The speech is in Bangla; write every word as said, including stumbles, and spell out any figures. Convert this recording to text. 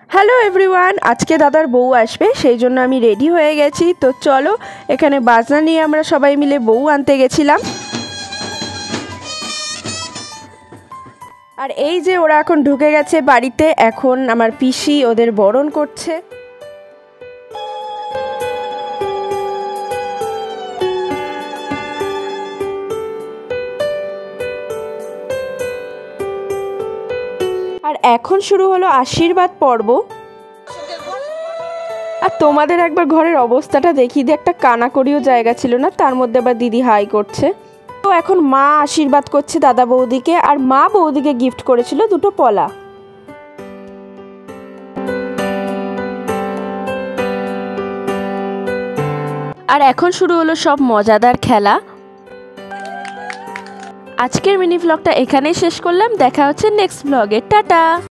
হ্যালো এভরিওয়ান, আজকে দাদার বউ আসবে, সেই জন্য আমি রেডি হয়ে গেছি। তো চলো, এখানে বাজনা নিয়ে আমরা সবাই মিলে বউ আনতে গেছিলাম। আর এই যে ওরা এখন ঢুকে গেছে বাড়িতে, এখন আমার পিসি ওদের বরণ করছে। আর এখন শুরু হলো আশীর্বাদ পর্ব। আর তোমাদের একবার ঘরের অবস্থাটা দেখিয়ে দিয়ে, একটা কানাকড়িও জায়গা ছিল না, তার মধ্যে আবার দিদি হাই করছে। তো এখন মা আশীর্বাদ করছে দাদা বৌদিকে, আর মা বৌদিকে গিফট করেছিল দুটো পলা। আর এখন শুরু হলো সব মজাদার খেলা। আজকের মিনি ভ্লগটা এখানেই শেষ করলাম, দেখা হচ্ছে নেক্সট ভ্লগে। টাটা।